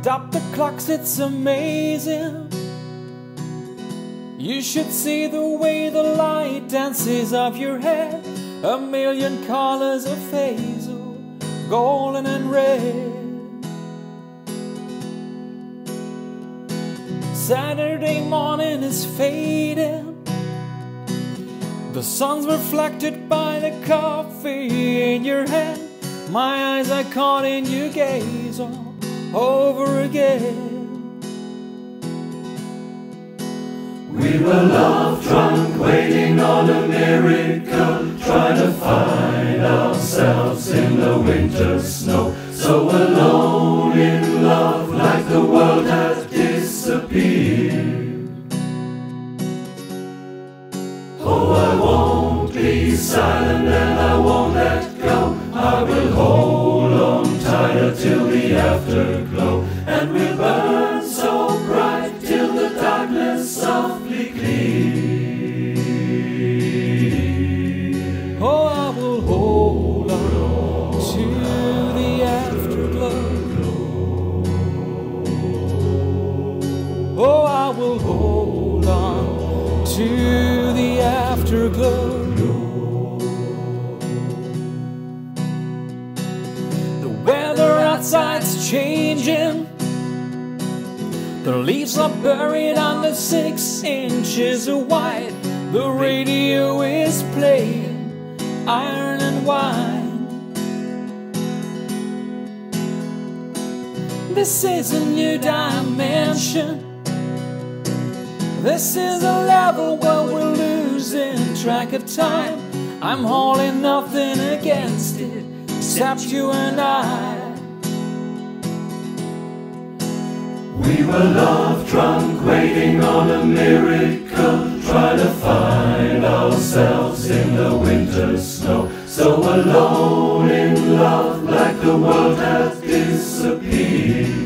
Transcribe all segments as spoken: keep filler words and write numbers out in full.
Stop the clocks, it's amazing. You should see the way the light dances off your head. A million colors of hazel, golden and red. Saturday morning is fading. The sun's reflected by the coffee in your hand. My eyes are caught in your gaze all over again. We were love drunk, waiting on a miracle, trying to find ourselves in the winter snow. So alone in love, like the world had disappeared. Oh, I won't be silent and I won't let go. I will hold on tighter till the afterglow, and we'll burn so bright till the darkness softly clears. Oh, I will hold on to the afterglow. Oh, I will hold on to the afterglow. The weather outside's changing. The leaves are buried under six inches of white. The radio is playing Iron and Wine. This is a new dimension. This is a level where we're losing track of time. I'm holding nothing against it except you and I. We were love drunk, waiting on a miracle, trying to find ourselves in the winter snow. So alone in love, like the world has disappeared.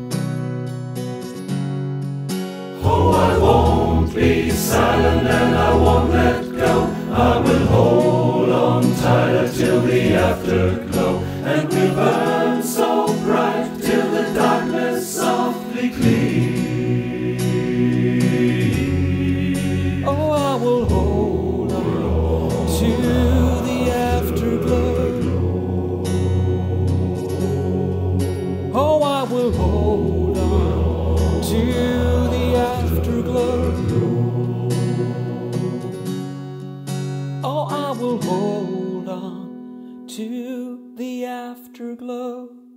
Oh, I won't be silent and I won't let go. I will hold on tighter till the afterglow, and we'll burn so bright till the darkness softly clears. Oh, I will hold on to the afterglow. Oh, I will hold on to the afterglow. Oh, I will hold on to the afterglow.